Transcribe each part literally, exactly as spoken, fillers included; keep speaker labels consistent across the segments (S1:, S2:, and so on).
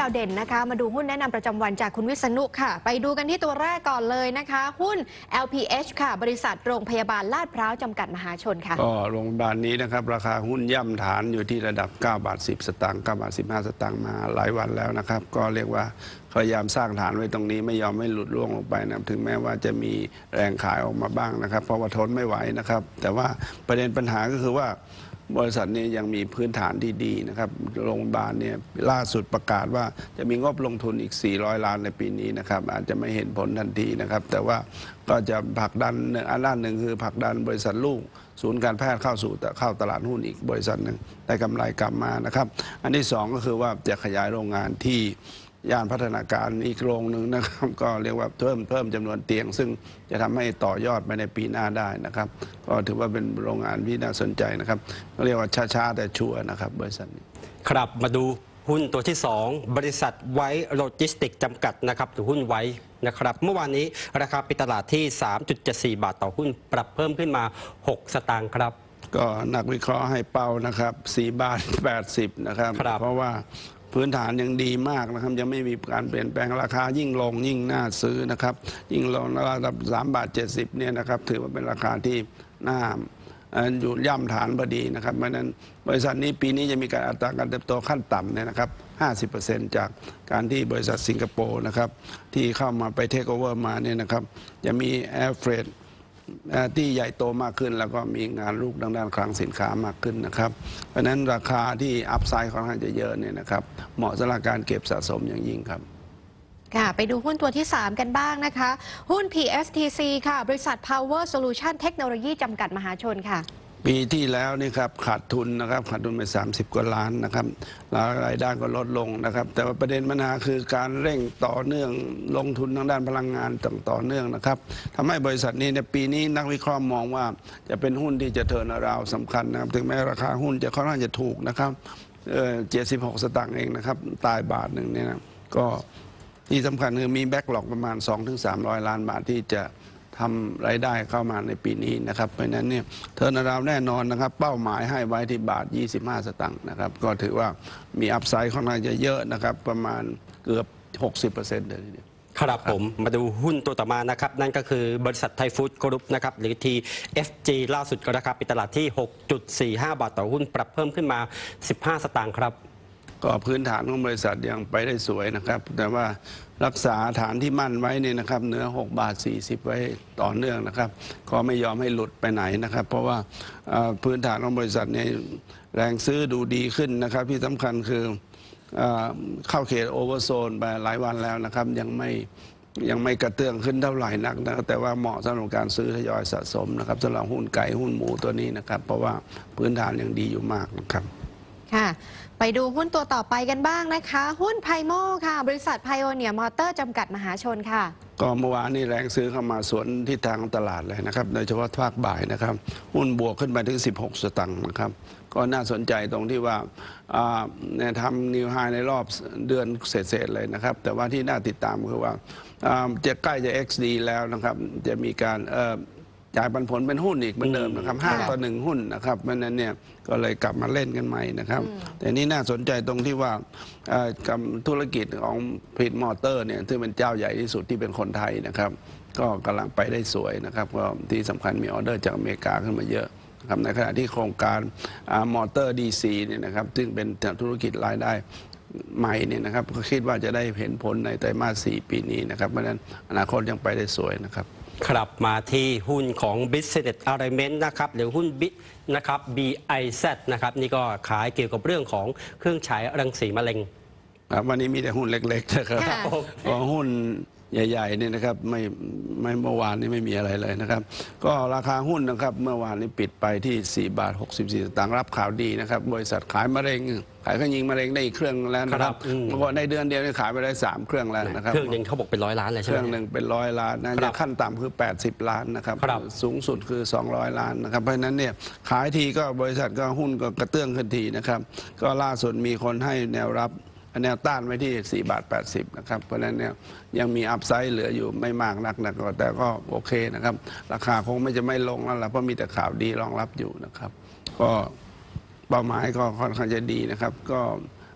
S1: าวเด่นนะคะมาดูหุ้นแนะนำประจำวันจากคุณวิษณุค่ะไปดูกันที่ตัวแรกก่อนเลยนะคะหุ้น แอล พี เอช ค่ะบริษัทโรงพยาบาลลาดพร้าวจำกัดมหาชนค่ะ
S2: ก็โรงพยาบาลนี้นะครับราคาหุ้นย่ำฐานอยู่ที่ระดับเก้าบาทสิบสตางค์เก้าบาทสิบห้าสตางค์มาหลายวันแล้วนะครับก็เรียกว่าพยายามสร้างฐานไว้ตรงนี้ไม่ยอมไม่หลุดร่วงลงไปนะถึงแม้ว่าจะมีแรงขายออกมาบ้างนะครับเพราะว่าทนไม่ไหวนะครับแต่ว่าประเด็นปัญหาก็คือว่าบริษัทนี้ยังมีพื้นฐานที่ดีนะครับโรงพยาบาลเนี่ยล่าสุดประกาศว่าจะมีงบลงทุนอีกสี่ร้อยล้านในปีนี้นะครับอาจจะไม่เห็นผลทันทีนะครับแต่ว่าก็จะผลักดันอันด้านหนึ่งคือผลักดันบริษัทลูกศูนย์การแพทย์เข้าสู่เข้าตลาดหุ้นอีกบริษัทหนึ่งได้กำไรกลับมานะครับอันที่สองก็คือว่าจะขยายโรงงานที่ย่านพัฒนาการอีกโรงหนึ่งนะครับก็เรียกว่าเพิ่มเพิ่มจำนวนเตียงซึ่งจะทำให้ต่อยอดไปในปีหน้าได้นะครับก็ถือว่าเป็นโรงงานที่น่าสนใจนะครับก็เรียกว่าช้าๆแต่ชัวร์นะครับบริษัทนี้
S3: ครับมาดูหุ้นตัวที่สองบริษัทไว้โลจิสติกจำกัดนะครับหรือหุ้นไว้นะครับเมื่อวานนี้ราคาปิดตลาดที่ สามจุดเจ็ดสี่ บาทต่อหุ้นปรับเพิ่มขึ้นมาหกสตางค์ครับ
S2: ก็นักวิเคราะห์ให้เป้านะครับสี่บาทแปดสิบนะครับเพราะว่าพื้นฐานยังดีมากนะครับยังไม่มีการเปลี่ยนแปลงราคายิ่งลงยิ่งน่าซื้อนะครับยิ่งลงระดับสามบาทเจ็ดสิบเนี่ยนะครับถือว่าเป็นราคาที่น่าอยู่ย่ำฐานพอดีนะครับเพราะนั้นบริษัทนี้ปีนี้จะมีการอัตราการเติบโตขั้นต่ำเนี่ยนะครับ ห้าสิบเปอร์เซ็นต์ จากการที่บริษัทสิงคโปร์นะครับที่เข้ามาไปเทคโอเวอร์มาเนี่ยนะครับจะมีแอร์เฟรดที่ใหญ่โตมากขึ้นแล้วก็มีงานลูกด้านด้านคลังสินค้ามากขึ้นนะครับเพราะฉะนั้นราคาที่อัพไซด์ค่อนข้างจะเยอะเนี่ยนะครับเหมาะสำหรับการเก็บสะสมอย่างยิ่งครับ
S1: ค่ะไปดูหุ้นตัวที่สามกันบ้างนะคะหุ้น พี เอส ที ซี ค่ะบริษัท Power Solution Technology จำกัดมหาชนค่ะ
S2: ปีที่แล้วนี่ครับขาดทุนนะครับขาดทุนไปสามสิบกว่าล้านนะครับแล้วรายได้ก็ลดลงนะครับแต่ว่าประเด็นปัญหาคือการเร่งต่อเนื่องลงทุนทางด้านพลังงานต่อต่อเนื่องนะครับทำให้บริษัทนี้ในปีนี้นักวิเคราะห์มองว่าจะเป็นหุ้นที่จะเทิร์นอราวด์สำคัญนะครับถึงแม้ราคาหุ้นจะค่อนข้างจะถูกนะครับเจ็ดสิบหกสตางค์เองนะครับตายบาทหนึ่งเนี่ยนะก็ที่สำคัญคือมีแบ็กหลอกประมาณ สองถึงสามร้อย ล้านบาทที่จะทำรายได้เข้ามาในปีนี้นะครับเพราะนั้นเนี่ยเทิร์นอราวด์แน่นอนนะครับเป้าหมายให้ไว้ที่บาทยี่สิบห้าสตางค์นะครับก็ถือว่ามีอัพไซด์ค่อนข้างจะเยอะนะครับประมาณเกือบ หกสิบเปอร์เซ็นต์ เลยทีเดียว
S3: ครับผมมาดูหุ้นตัวต่อมานะครับนั่นก็คือบริษัทไทยฟู้ดกรุ๊ปนะครับหรือ ที เอฟ จี ล่าสุดราคาปิดตลาดที่ หกจุดสี่ห้า บาทต่อหุ้นปรับเพิ่มขึ้นมาสิบห้าสตางค์ครับ
S2: ก็พื้นฐานของบริษัทยังไปได้สวยนะครับแต่ว่ารักษาฐานที่มั่นไว้เนี่ยนะครับเหนือหกบาทสี่สิบไว้ต่อเนื่องนะครับก็ไม่ยอมให้หลุดไปไหนนะครับเพราะว่าพื้นฐานของบริษัทเนี่ยแรงซื้อดูดีขึ้นนะครับที่สำคัญคือเข้าเขตโอเวอร์โซนไปหลายวันแล้วนะครับยังไม่ยังไม่กระเตื้องขึ้นเท่าไหร่นักนะแต่ว่าเหมาะสำหรับการซื้อทยอยสะสมนะครับสำหรับหุ้นไก่หุ้นหมูตัวนี้นะครับเพราะว่าพื้นฐานยังดีอยู่มากนะครับ
S1: ค่ะไปดูหุ้นตัวต่อไปกันบ้างนะคะหุ้นไพโมค่ะบริษัทไพโอเนียมอเตอร์จำกัดมหาชนค่ะ
S2: ก็เมื่อวานนี้แรงซื้อเข้ามาสวนทิศทางตลาดเลยนะครับโดยเฉพาะภาคบ่ายนะครับหุ้นบวกขึ้นไปถึงสิบหกสตางค์นะครับก็น่าสนใจตรงที่ว่าเนี่ยทำนิวไฮในรอบเดือนเศษๆเลยนะครับแต่ว่าที่น่าติดตามคือว่าจะใกล้จะ เอ็กซ์ ดี แล้วนะครับจะมีการจ่ายปันผลเป็นหุ้นอีกเหมือนเดิมนะครับห้าต่อหนึ่งหุ้นนะครับเพราะนั้นเนี่ยก็เลยกลับมาเล่นกันใหม่นะครับแต่นี่น่าสนใจตรงที่ว่ากับธุรกิจของพีทมอเตอร์เนี่ยซึ่งเป็นเจ้าใหญ่ที่สุดที่เป็นคนไทยนะครับก็กำลังไปได้สวยนะครับก็ที่สำคัญมีออเดอร์จากอเมริกาขึ้นมาเยอะนะครับในขณะที่โครงการมอเตอร์ดีซีเนี่ยนะครับซึ่งเป็นธุรกิจรายได้ใหม่เนี่ยนะครับก็คิดว่าจะได้เห็นผลในไตรมาสสี่ปีนี้นะครับเพราะฉะนั้นอนาคตยังไปได้สวยนะครับ
S3: ครับมาที่หุ้นของ Business Arrangement นะครับหรือหุ้นบินะครับ บี ไอ แซด นะครับนี่ก็ขายเกี่ยวกับเรื่องของเครื่องฉายรังสีมะเร็ง
S2: วันนี้มีแต่หุ้นเล็กๆนะครับเพราะหุ้นใหญ่ๆเนี่ยนะครับไม่ไม่เมื่อวานนี้ไม่มีอะไรเลยนะครับก็ราคาหุ้นนะครับเมื่อวานนี้ปิดไปที่สี่บาทหกสิบสี่สตางค์รับข่าวดีนะครับบริษัทขายมะเร็งขายเครื่องยิงมะเร็งได้อีกเครื่องแล้วนะครับเมื่อก่อนในเดือนเดียวนี่ขายไปได้สามเครื่องแล้วนะครับ
S3: เครื่องหนึ่งเขาบอกเป็นร้อยล้านเลยใช่ไหม
S2: เครื่องหนึ่งเป็นร้อยล้านนะขั้นต่ำคือแปดสิบล้านนะครับสูงสุดคือสองร้อยล้านนะครับเพราะฉะนั้นเนี่ยขายทีก็บริษัทก็หุ้นก็กระเตื้องขึ้นทีนะครับก็ล่าสุดมีคนให้แนวรับแนวต้านไว้ที่สี่บาทแปดสิบนะครับเพราะฉะนั้นเนี่ยยังมีอัพไซด์เหลืออยู่ไม่มากนักนะแต่ก็โอเคนะครับราคาคงไม่จะไม่ลงแล้วล่ะเพราะมีแต่ข่าวดีรองรับอยู่นะครับก็เป้าหมายก็ค่อนข้างจะดีนะครับก็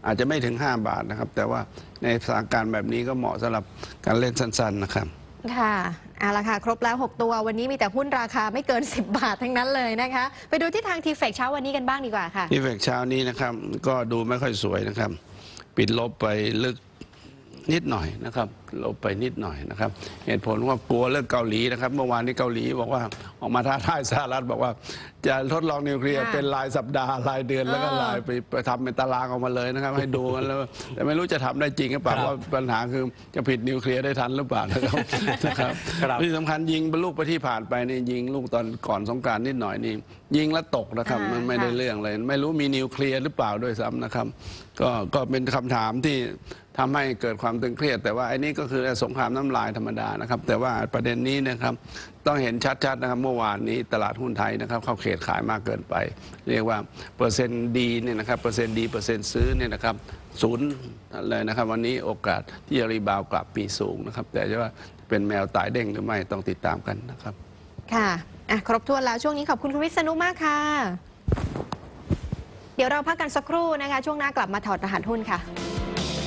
S2: อาจจะไม่ถึงห้าบาทนะครับแต่ว่าในสถานการณ์แบบนี้ก็เหมาะสำหรับการเล่นสั้นๆนะครับ
S1: ค่ะเอาละค่ะครบแล้วหกตัววันนี้มีแต่หุ้นราคาไม่เกินสิบบาททั้งนั้นเลยนะคะไปดูที่ทางทีเฟกเช้าวันนี้กันบ้างดีกว่าค่ะ
S2: ทีเฟกเช้านี้นะครับก็ดูไม่ค่อยสวยนะครับปิดลบไปลึกนิดหน่อยนะครับลบไปนิดหน่อยนะครับเหตุผลว่ากลัวเรื่องเกาหลีนะครับเมื่อวานนี้เกาหลีบอกว่าออกมาท้าทายสหรัฐบอกว่าจะทดลองนิวเคลียร์เป็นรายสัปดาห์รายเดือนแล้วก็รายไปไปทำเป็นตารางออกมาเลยนะครับให้ดูกันแล้วแต่ไม่รู้จะทำได้จริงหรือเปล่าว่าปัญหาคือจะผิดนิวเคลียร์ได้ทันหรือเปล่านะครับนะครับที่สำคัญยิงลูกไปที่ผ่านไปนี่ยิงลูกตอนก่อนสงกรานต์นิดหน่อยนี่ยิงแล้วตกนะครับมันไม่ได้เรื่องเลยไม่รู้มีนิวเคลียร์หรือเปล่าด้วยซ้ำนะครับก็ก็เป็นคำถามที่ทำให้เกิดความตึงเครียดแต่ว่าไอ้นี่ก็คือสงครามน้ำลายธรรมดานะครับแต่ว่าประเด็นนี้นะครับต้องเห็นชัดๆนะครับเมื่อวานนี้ตลาดหุ้นไทยนะครับเข้าเขตขายมากเกินไปเรียกว่าเปอร์เซ็นต์ดีเนี่ยนะครับเปอร์เซ็นต์ดีเปอร์เซ็นต์ซื้อเนี่ยนะครับศูนย์เลยนะครับวันนี้โอกาสที่จะรีบาวกลับมีสูงนะครับแต่จะว่าเป็นแมวตายเด้งหรือไม่ต้องติดตามกันนะครับ
S1: ค่ะอ่ะครบถ้วนแล้วช่วงนี้ขอบคุณคุณวิษณุมากค่ะเดี๋ยวเราพักกันสักครู่นะคะช่วงหน้ากลับมาถอดรหัสหุ้นค่ะ